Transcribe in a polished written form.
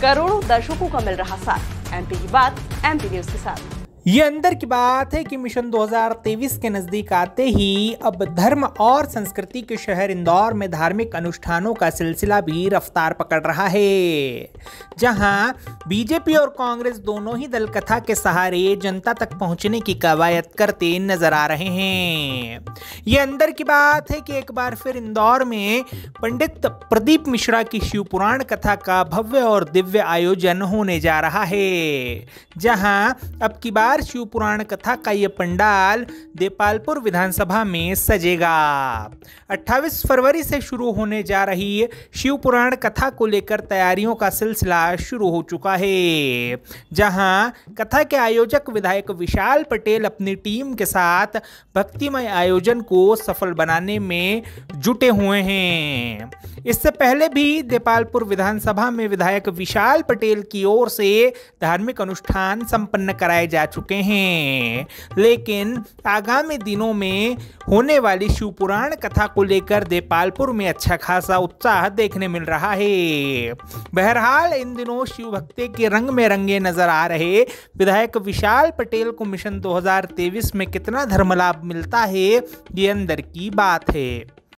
करोड़ों दर्शकों का मिल रहा साथ। एमपी की बात एमपी न्यूज के साथ। ये अंदर की बात है कि मिशन 2023 के नजदीक आते ही अब धर्म और संस्कृति के शहर इंदौर में धार्मिक अनुष्ठानों का सिलसिला भी रफ्तार पकड़ रहा है, जहां बीजेपी और कांग्रेस दोनों ही दल कथा के सहारे जनता तक पहुंचने की कवायद करते नजर आ रहे हैं। ये अंदर की बात है कि एक बार फिर इंदौर में पंडित प्रदीप मिश्रा की शिव पुराण कथा का भव्य और दिव्य आयोजन होने जा रहा है, जहां अब की बार शिव पुराण कथा का यह पंडाल देपालपुर विधानसभा में सजेगा। 28 फरवरी से शुरू होने जा रही शिव पुराण कथा को लेकर तैयारियों का सिलसिला शुरू हो चुका है, जहां कथा के आयोजक विधायक विशाल पटेल अपनी टीम के साथ भक्तिमय आयोजन को सफल बनाने में जुटे हुए हैं। इससे पहले भी देपालपुर विधानसभा में विधायक विशाल पटेल की ओर से धार्मिक अनुष्ठान संपन्न कराए जा चुके हैं, लेकिन आगामी दिनों में होने वाली शिव पुराण कथा को लेकर देपालपुर में अच्छा खासा उत्साह देखने मिल रहा है। बहरहाल इन दिनों शिव भक्ति के रंग में रंगे नजर आ रहे विधायक विशाल पटेल को मिशन 2023 में कितना धर्म लाभ मिलता है, ये अंदर की बात है।